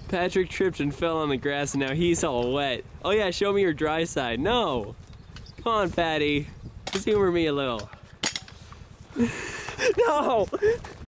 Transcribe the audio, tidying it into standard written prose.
Patrick tripped and fell on the grass and now he's all wet. Oh yeah, show me your dry side. No. Come on, Patty. Just humor me a little. No!